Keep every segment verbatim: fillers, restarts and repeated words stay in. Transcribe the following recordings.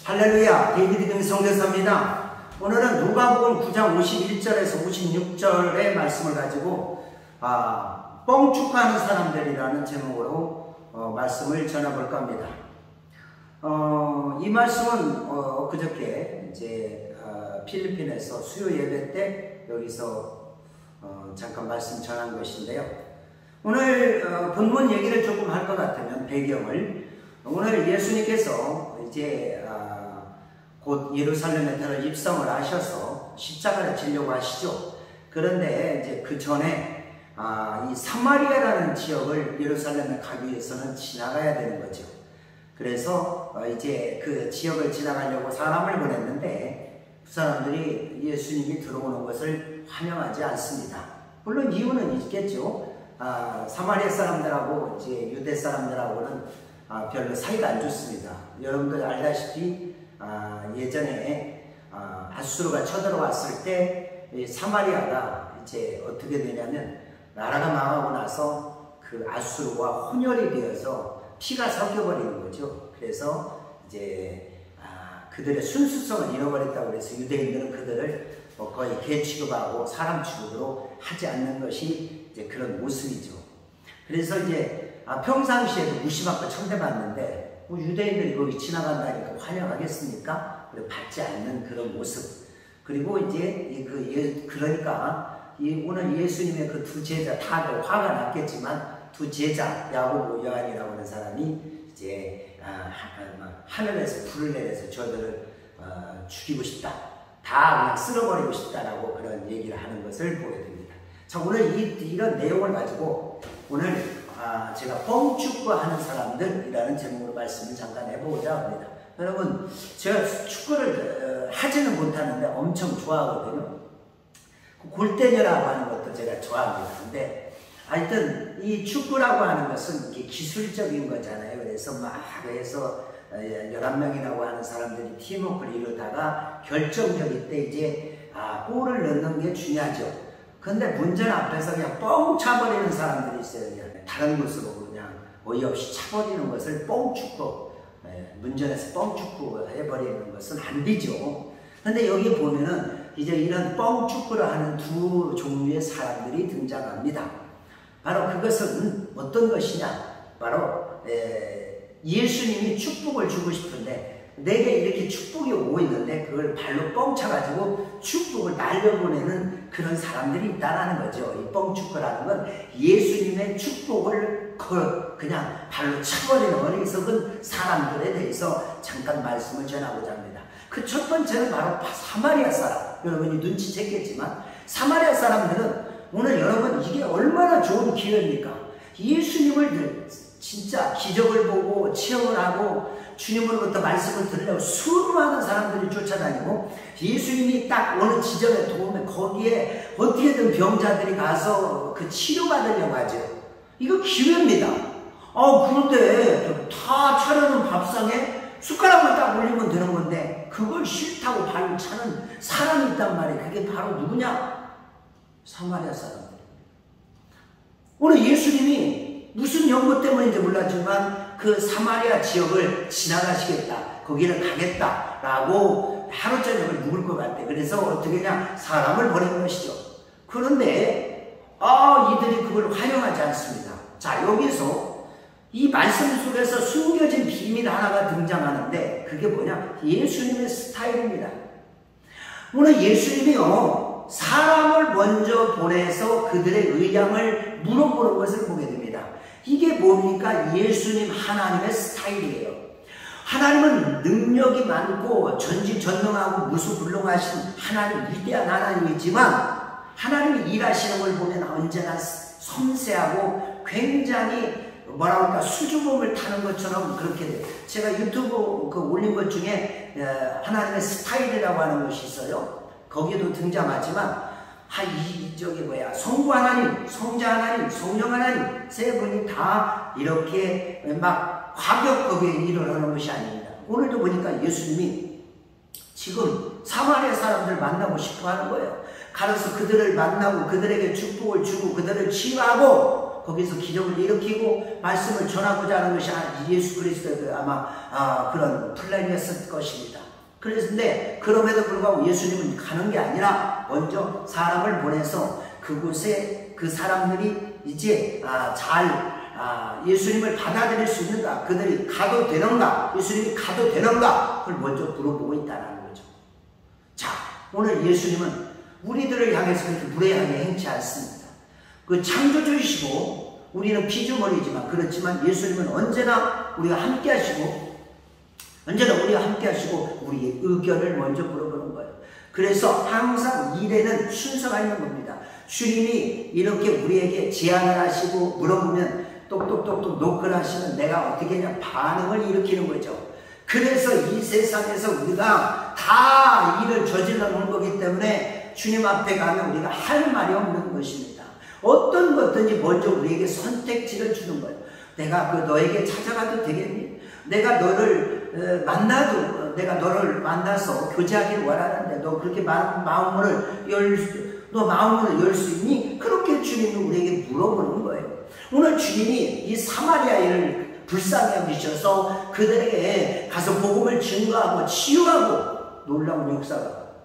할렐루야, 데이비드 성교사입니다. 오늘은 누가복음 구 장 오십일 절에서 오십육 절의 말씀을 가지고 아, 뻥축하는 사람들이라는 제목으로 어, 말씀을 전해볼까 합니다. 어, 이 말씀은 어, 그저께 이제 어, 필리핀에서 수요 예배 때 여기서 어, 잠깐 말씀 전한 것인데요. 오늘 어, 본문 얘기를 조금 할 것 같으면 배경을 오늘 예수님께서 이제 아, 곧 예루살렘에 들어 입성을 하셔서 십자가를 지려고 하시죠. 그런데 이제 그 전에 아, 이 사마리아라는 지역을 예루살렘에 가기 위해서는 지나가야 되는 거죠. 그래서 어, 이제 그 지역을 지나가려고 사람을 보냈는데 그 사람들이 예수님이 들어오는 것을 환영하지 않습니다. 물론 이유는 있겠죠. 아, 사마리아 사람들하고 이제 유대 사람들하고는 아, 별로 사이가 안 좋습니다. 여러분들 알다시피 아, 예전에 아, 아수르가 쳐들어왔을 때 사마리아가 이제 어떻게 되냐면 나라가 망하고 나서 그 아수르와 혼혈이 되어서 피가 섞여버리는 거죠. 그래서 이제 아, 그들의 순수성을 잃어버렸다고 해서 유대인들은 그들을 뭐 거의 개 취급하고 사람 취급으로 하지 않는 것이 이제 그런 모습이죠. 그래서 이제 아, 평상시에도 무시받고 천대받는데 뭐 유대인들이 거기 지나간다니까 환영하겠습니까? 그래 받지 않는 그런 모습. 그리고 이제 그 예, 그러니까 이 오늘 예수님의 그 두 제자 다들 화가 났겠지만 두 제자 야고보 요한이라고 하는 사람이 이제 아, 하늘에서 불을 내려서 저들을 어, 죽이고 싶다. 다 그냥 쓸어버리고 싶다라고 그런 얘기를 하는 것을 보게 됩니다. 자, 오늘 이, 이런 내용을 가지고 오늘 아, 제가 뻥축구하는 사람들이라는 제목으로 말씀을 잠깐 해보고자 합니다. 여러분, 제가 축구를 어, 하지는 못하는데 엄청 좋아하거든요. 골대녀라고 하는 것도 제가 좋아합니다. 근데 하여튼 이 축구라고 하는 것은 이게 기술적인 거잖아요. 그래서 막 해서 열한 명이라고 하는 사람들이 팀워크를 이루다가 결정적일 때 이제 아, 골을 넣는 게 중요하죠. 근데 문제는 앞에서 그냥 뻥 차버리는 사람들이 있어요. 그냥 다른 곳으로 그냥 어이없이 차버리는 것을 뻥축구, 문전에서 뻥축구 해버리는 것은 안 되죠. 근데 여기 보면은 이제 이런 뻥축구를 하는 두 종류의 사람들이 등장합니다. 바로 그것은 어떤 것이냐? 바로 에, 예수님이 축복을 주고 싶은데 내게 이렇게 축복이 오고 있는데 그걸 발로 뻥 차가지고 축복을 날려보내는 그런 사람들이 있다는 거죠. 이 뻥축구라는 건 예수님의 축복을 그냥 발로 차버리는 어리석은 사람들에 대해서 잠깐 말씀을 전하고자 합니다. 그 첫 번째는 바로 사마리아 사람. 여러분이 눈치챘겠지만 사마리아 사람들은 오늘 여러분 이게 얼마나 좋은 기회입니까? 예수님을 진짜 기적을 보고 체험을 하고 주님으로부터 말씀을 들으려고 수많은 사람들이 쫓아다니고 예수님이 딱 어느 지점에 도우면 거기에 어떻게든 병자들이 가서 그 치료받으려고 하죠. 이거 기회입니다. 어, 그런데 다 차려놓은 밥상에 숟가락만 딱 올리면 되는 건데 그걸 싫다고 발로 차는 사람이 있단 말이에요. 그게 바로 누구냐? 사마리아 사람들. 오늘 예수님이 무슨 연고 때문인지 몰랐지만 그 사마리아 지역을 지나가시겠다. 거기를 가겠다. 라고 하루 저녁을 묵을 것 같아. 그래서 어떻게 그냥 사람을 보내는 것이죠. 그런데 아, 이들이 그걸 환영하지 않습니다. 자, 여기서 이 말씀 속에서 숨겨진 비밀 하나가 등장하는데 그게 뭐냐? 예수님의 스타일입니다. 오늘 예수님이요 사람을 먼저 보내서 그들의 의향을 물어보는 것을 보게 됩니다. 이게 뭡니까? 예수님 하나님의 스타일이에요. 하나님은 능력이 많고 전지전능하고 무수불능하신 하나님, 위대한 하나님이지만 하나님이 일하시는 걸 보면 언제나 섬세하고 굉장히 뭐라 그럴까 수줍음을 타는 것처럼 그렇게 돼요. 제가 유튜브 그 올린 것 중에 하나님의 스타일이라고 하는 것이 있어요. 거기에도 등장하지만 아, 이, 저기 뭐야 성부 하나님, 성자 하나님, 성령 하나님 세 분이 다 이렇게 막 과격하게 일을 하는 것이 아닙니다. 오늘도 보니까 예수님이 지금 사마리아 사람들 만나고 싶어 하는 거예요. 가서 그들을 만나고 그들에게 축복을 주고 그들을 치유하고 거기서 기적을 일으키고 말씀을 전하고자 하는 것이 예수 그리스도의 아마 아, 그런 플랜이었을 것입니다. 그런데 그럼에도 불구하고 예수님은 가는 게 아니라 먼저 사람을 보내서 그곳에 그 사람들이 이제 아, 잘 아, 예수님을 받아들일 수 있는가, 그들이 가도 되는가, 예수님이 가도 되는가, 그걸 먼저 물어보고 있다는 거죠. 자, 오늘 예수님은 우리들을 향해서 그렇게 무례하게 행치 않습니다. 그 창조주이시고 우리는 피조물이지만 그렇지만 예수님은 언제나 우리가 함께 하시고 언제나 우리가 함께 하시고 우리의 의견을 먼저 물어보는 거예요. 그래서 항상 일에는 순서가 있는 겁니다. 주님이 이렇게 우리에게 제안을 하시고 물어보면 똑똑똑똑 노크를 하시면 내가 어떻게 그냥 반응을 일으키는 거죠. 그래서 이 세상에서 우리가 다 일을 저질러 놓은 거기 때문에 주님 앞에 가면 우리가 할 말이 없는 것입니다. 어떤 것든지 먼저 우리에게 선택지를 주는 거예요. 내가 그 너에게 찾아가도 되겠니? 내가 너를 만나도 내가 너를 만나서 교제하기를 원하는데 너 그렇게 마음을 열 너 마음을 열 수 있니? 그렇게 주님은 우리에게 물어보는 거예요. 오늘 주님이 이 사마리아인을 불쌍히 여기셔서 그들에게 가서 복음을 증거하고 치유하고 놀라운 역사가.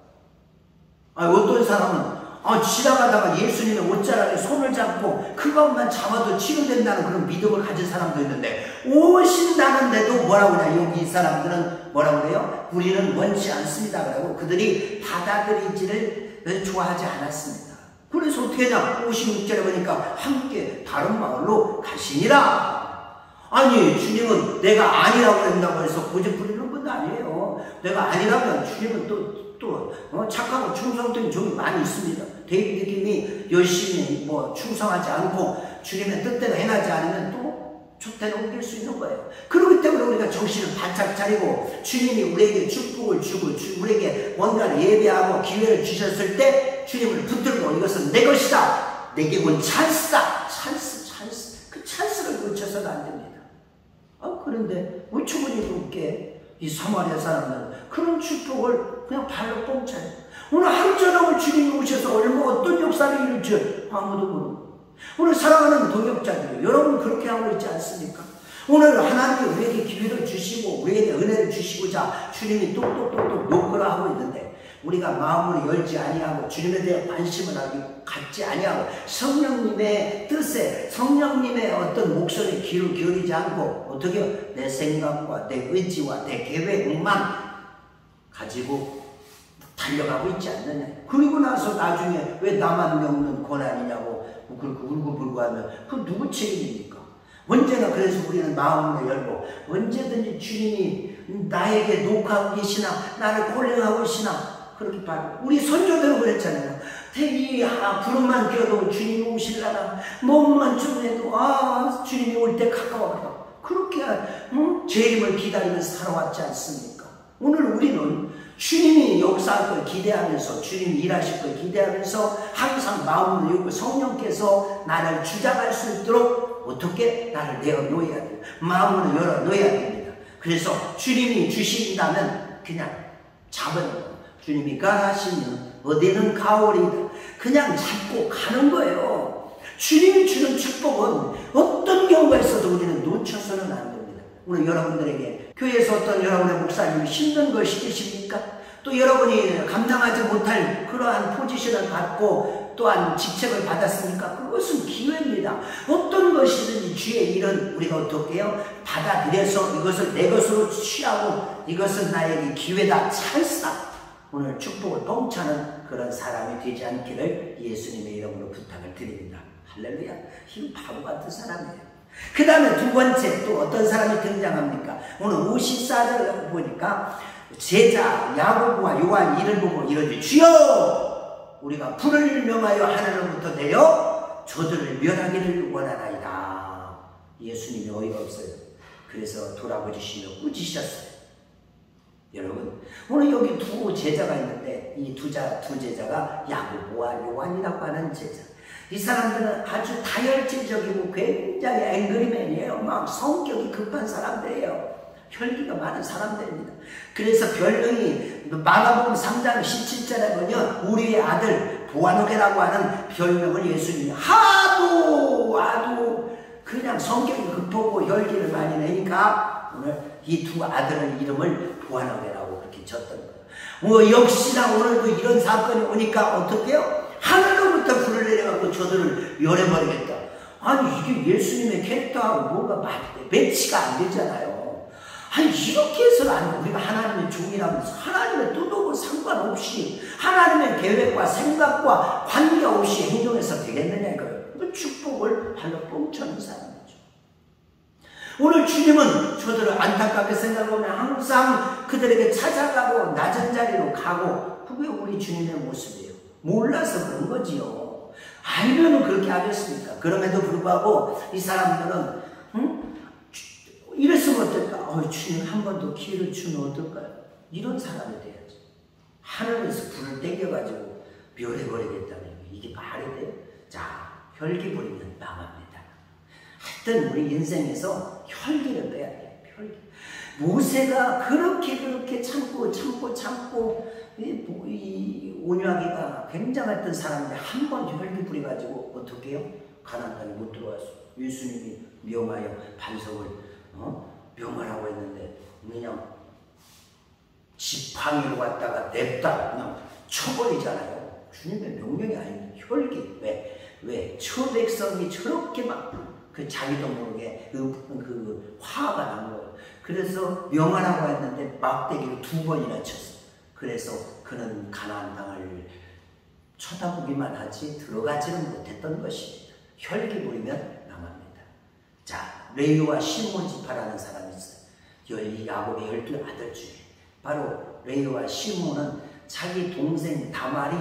아, 어떤 사람은 아, 지나가다가 예수님의 옷자락에 손을 잡고 그것만 잡아도 치유된다는 그런 믿음을 가진 사람도 있는데 오신다는데도 뭐라고 그래요? 여기 이 사람들은 뭐라고 그래요? 우리는 원치 않습니다. 그러고 그들이 받아들이지를 좋아하지 않았습니다. 그래서 어떻게 하냐? 오십육 절에 보니까 함께 다른 마을로 가시니라. 아니, 주님은 내가 아니라고 한다고 해서 고집 부리는 건 아니에요. 내가 아니라면 주님은 또, 또 어, 착하고 충성된 종이 많이 있습니다. 데이비드 김이 열심히 뭐 충성하지 않고 주님의 뜻대로 행하지 않으면 또 촛대를 옮길 수 있는 거예요. 그렇기 때문에 우리가 정신을 바짝 차리고 주님이 우리에게 축복을 주고 우리에게 뭔가를 예배하고 기회를 주셨을 때 주님을 붙들고 이것은 내 것이다. 내게 온 찬스다. 찬스, 찬스. 그 찬스를 놓쳐서는 안 됩니다. 아, 그런데 우추분이 높게 이 사마리아 사람들은 그런 축복을 그냥 발로 뻥차요. 오늘 하루 저녁을 주님이 오셔서 얼마 어떤 역사를 이룰지 아무도 모르고 오늘 사랑하는 동역자들이 여러분 그렇게 하고 있지 않습니까? 오늘 하나님이 우리에게 기회를 주시고 우리에게 은혜를 주시고자 주님이 똑똑똑똑 노크를 하고 있는데 우리가 마음을 열지 아니하고 주님에 대해 관심을 하기 갖지 아니하고 성령님의 뜻에 성령님의 어떤 목소리에 귀를 기울이지 않고 어떻게 내 생각과 내 의지와 내 계획만 가지고 달려가고 있지 않느냐. 그리고 나서 나중에 왜 나만 겪는 고난이냐고 그렇게 울고불고 하면 그 누구 책임입니까? 언제나 그래서 우리는 마음을 열고 언제든지 주님이 나에게 녹화하고 계시나 나를 콜링하고 계시나 그렇게 바라고 우리 선조대로 그랬잖아요. 대기 아, 구름만 껴도 주님이 오실라나 몸만 좀 해도 아 주님이 올 때 가까워라. 그렇게 응? 재림을 기다리면서 살아왔지 않습니까? 오늘 우리는 주님이 역사할 걸 기대하면서 주님이 일하실 걸 기대하면서 항상 마음을 열고 성령께서 나를 주장할 수 있도록 어떻게 나를 내어놓아야 돼요. 마음을 열어놓아야 됩니다. 그래서 주님이 주신다면 그냥 잡은 거예요. 주님이 가라시면 어디는 가오리다. 그냥 잡고 가는 거예요. 주님이 주는 축복은 어떤 경우가 있어도 우리는 놓쳐서는 안 됩니다. 오늘 여러분들에게 교회에서 어떤 여러분의 목사님이 힘든 걸 시키십니까? 또 여러분이 감당하지 못할 그러한 포지션을 갖고 또한 직책을 받았습니까? 그것은 기회입니다. 어떤 것이든지 주의 일은 우리가 어떻게 해요? 받아들여서 이것을 내 것으로 취하고 이것은 나에게 기회다, 찬스다. 오늘 축복을 뻥차는 그런 사람이 되지 않기를 예수님의 이름으로 부탁을 드립니다. 할렐루야. 이 바보 같은 사람이에요. 그 다음에 두 번째 또 어떤 사람이 등장합니까? 오늘 오십사 절 보니까 제자 야고보와 요한 이를 보고 이러지 주여 우리가 불을 명하여 하늘로부터 내려 저들을 멸하기를 원하나이다. 예수님이 어이가 없어요. 그래서 돌아보시며 꾸짖으셨어요. 여러분 오늘 여기 두 제자가 있는데 이 두 두 제자가 야고보와 요한이라고 하는 제자. 이 사람들은 아주 다혈질적이고 굉장히 앵그리맨이에요. 막 성격이 급한 사람들이에요. 혈기가 많은 사람들입니다. 그래서 별명이 마가복음 삼 장 십칠 절에 보면 우리의 아들 보아노게라고 하는 별명을 예수님이 하도 하도 그냥 성격이 급하고 혈기를 많이 내니까 오늘 이 두 아들의 이름을 보아노게라고 그렇게 졌던 거예요. 뭐 역시나 오늘도 이런 사건이 오니까 어떻게 해요? 하늘로부터 불을 내려가고 저들을 멸해버리겠다. 아니 이게 예수님의 캐릭터하고 뭐가 매치가 안 되잖아요. 아니 이렇게 해서는 안 돼. 우리가 하나님의 종이라면서 하나님의 뜻하고 상관없이 하나님의 계획과 생각과 관계없이 행동해서 되겠느냐 이거예요. 그 축복을 발로 뻥쳐는 사람이죠. 오늘 주님은 저들을 안타깝게 생각하면 항상 그들에게 찾아가고 낮은 자리로 가고 그게 우리 주님의 모습이에요. 몰라서 그런 거지요. 알면 그렇게 하겠습니까? 그럼에도 불구하고 이 사람들은 응? 이랬으면 어떨까? 어, 주님 한 번 더 기회를 주면 어떨까요? 이런 사람이 돼야지. 하늘에서 불을 땡겨가지고 멸해버리겠다는 이게 말이 돼요? 자, 혈기 부리면 망합니다. 하여튼 우리 인생에서 혈기를 빼야 돼요. 혈기. 모세가 그렇게 그렇게 참고 참고 참고 이, 이 온유하기가 굉장했던 사람인데 한 번 혈기 부려가지고 어떻게 해요? 가나안 땅에 못 들어왔어. 예수님이 명하여 반석을 어? 명하라고 했는데 그냥 지팡이로 갔다가 냅다 그냥 쳐버리잖아요. 주님의 명령이 아닙니다. 혈기. 왜? 왜? 초백성이 저렇게 막 그 자기도 모르게 그, 그 화가 난 거예요. 그래서 명하라고 했는데 막대기를 두 번이나 쳤어. 그래서 그는 가나안 땅을 쳐다보기만 하지 들어가지는 못했던 것입니다. 혈기 부리면 망합니다. 자, 레위와 시몬 지파라는 사람이 있어요. 이 야곱의 열두 아들 중에 바로 레위와 시몬은 자기 동생 다말이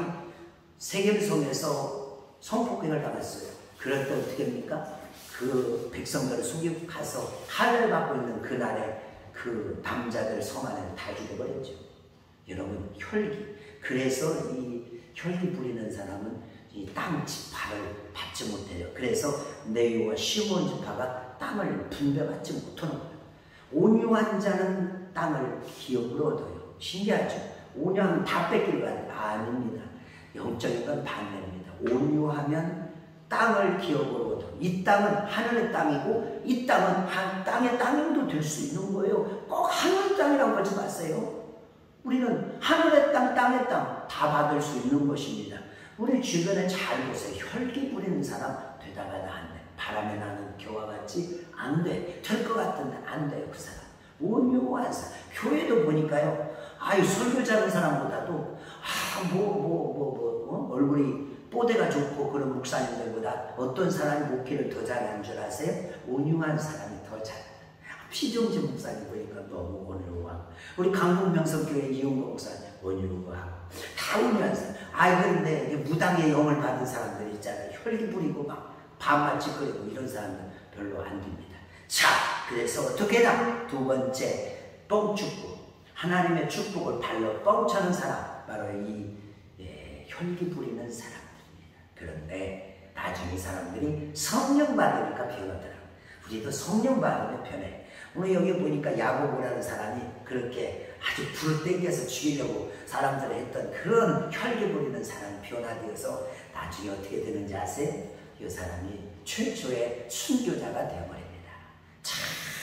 세겜성에서 성폭행을 당했어요. 그럴 때 어떻게 합니까? 그 백성들을 속이고 가서 칼을 받고 있는 그날에 그 남자들 성 안에 다 죽여버렸죠. 여러분 혈기. 그래서 이 혈기 부리는 사람은 이 땅 지파를 받지 못해요. 그래서 레위와 시몬 지파가 땅을 분배받지 못하는 거예요. 온유한 자는 땅을 기업으로 얻어요. 신기하죠? 온유하면 다 뺏기는 거 아닙니다. 영적인 건 반대입니다. 온유하면 땅을 기업으로 얻어. 이 땅은 하늘의 땅이고 이 땅은 한 땅의 땅도 될 수 있는 거예요. 꼭 하늘의 땅이라고 하지 마세요. 우리는 하늘의 땅, 땅의 땅 다 받을 수 있는 것입니다. 우리 주변에 잘 보세요. 혈기 부리는 사람 되다가도 안 돼. 바람에 나는 겨와 같이 안 돼. 될 것 같은데 안 돼요. 그 사람. 온유한 사람. 교회도 보니까요. 아이 설교자는 사람보다도 아, 뭐, 뭐, 뭐, 뭐, 어? 얼굴이 뽀대가 좋고 그런 목사님들보다 어떤 사람이 목회를 더 잘하는 줄 아세요? 온유한 사람이 더 잘해요. 피종진 목사님 보니까 너무 온유하고 우리 강북명성교회 이용도 목사님 온유하고 다 온유한 사람. 아 그런데 무당의 영을 받은 사람들 있잖아요. 혈기 부리고 막 반말 짓거리고 이런 사람들 별로 안 됩니다. 자, 그래서 어떻게 해라? 두 번째 뻥축구. 하나님의 축복을 발로 뻥차는 사람 바로 이 예, 혈기 부리는 사람. 그런데 나중에 사람들이 성령 받으니까 변하더라고요. 우리도 성령 받으면 변해. 오늘 여기 보니까 야고보라는 사람이 그렇게 아주 불을 땡겨서 죽이려고 사람들을 했던 그런 혈기 부리는 사람이 변화되어서 나중에 어떻게 되는지 아세요? 이 사람이 최초의 순교자가 되어버립니다. 참,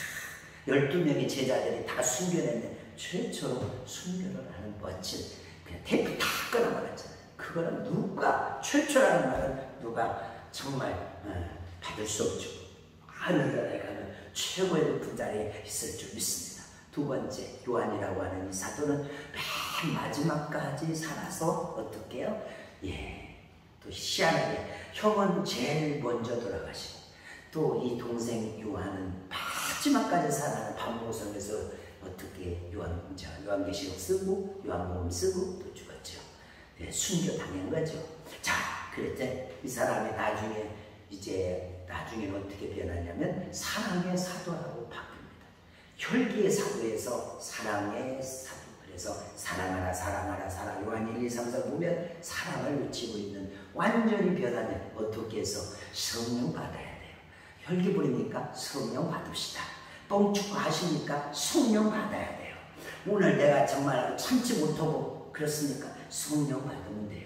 열두 명의 제자들이 다 순교했는데 최초로 순교를 하는 멋진 그냥 테이프 다 끊어버렸잖아요. 그거는 누가 최초라는 말은 누가 정말 어, 받을 수 없죠. 하늘나라에 가면 최고의 높은 자리에 있을 줄 믿습니다. 두 번째 요한이라고 하는 이 사도는 맨 마지막까지 살아서 어떻게 해요? 예, 또 희한하게 형은 제일 먼저 돌아가시고 또 이 동생 요한은 마지막까지 살아는 반모성에서 어떻게 요한, 요한계시록 쓰고 요한복음 쓰고 또 죽었죠. 네, 순교 당한 거죠. 자, 그랬더니 이 사람이 나중에 이제 나중에는 어떻게 변하냐면 사랑의 사도라고 바뀝니다. 혈기의 사도에서 사랑의 사도. 그래서 사랑하라 사랑하라 사랑. 요한 일, 이, 삼, 사 보면 사랑을 외치고 있는 완전히 변하면 어떻게 해서 성령 받아야 돼요. 혈기 부리니까 성령 받읍시다. 뻥축구 하시니까 성령 받아야 돼요. 오늘 내가 정말 참지 못하고 그렇습니까? 성령 받으면 돼요.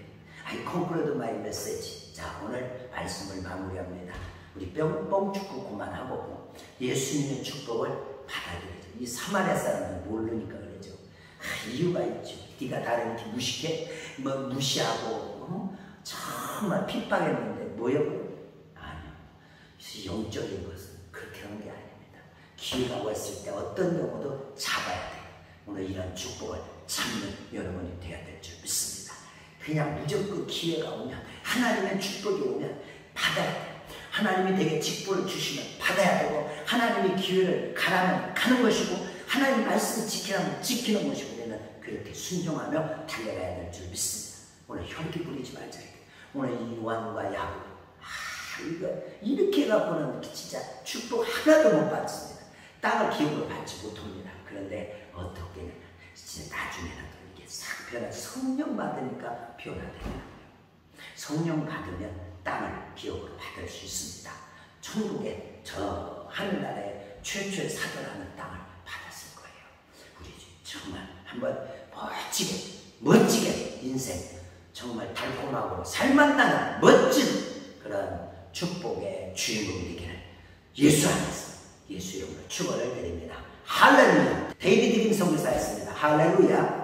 I conclude my message. 자, 오늘 말씀을 마무리합니다. 우리 뻥뻥 축구 그만하고 예수님의 축복을 받아들이죠. 이 사마리아 사람들 모르니까 그러죠. 아, 이유가 있죠. 네가 나를 이렇게 무식해? 뭐 무시하고 어? 정말 핍박했는데 뭐였고? 아니요. 영적인 것은 그렇게 하는 게 아닙니다. 기회가 왔을 때 어떤 경우도 잡아야 돼요. 오늘 이런 축복을 참는 여러분이 되어야 될 줄 믿습니다. 그냥 무조건 기회가 오면, 하나님의 축복이 오면 받아야 돼요. 하나님이 내게 직분을 주시면 받아야 되고, 하나님이 기회를 가라면 가는 것이고, 하나님 말씀을 지키라면 지키는 것이고, 우리는 그렇게 순종하며 달려가야 될 줄 믿습니다. 오늘 혈기 부리지 말자. 오늘 이 요한과 야곱, 아, 이거 이렇게 해갖고는 진짜 축복 하나도 못 받습니다. 땅을 기업으로 받지 못합니다. 그런데 어떻게는 진짜 나중에라도 이게 싹 변화, 성령 받으니까 변화되는 성령 받으면 땅을 기업으로 받을 수 있습니다. 천국에 저 하늘나라에 최초의 사도라는 땅을 받았을 거예요. 우리 정말 한번 멋지게 멋지게 인생 정말 달콤하고 살맛나는 멋진 그런 축복의 주인공이 되기를 예수 안에서 예수 이름으로 축원을 드립니다. 할렐루야. 데이비드 김 선교사였습니다. 할렐루야.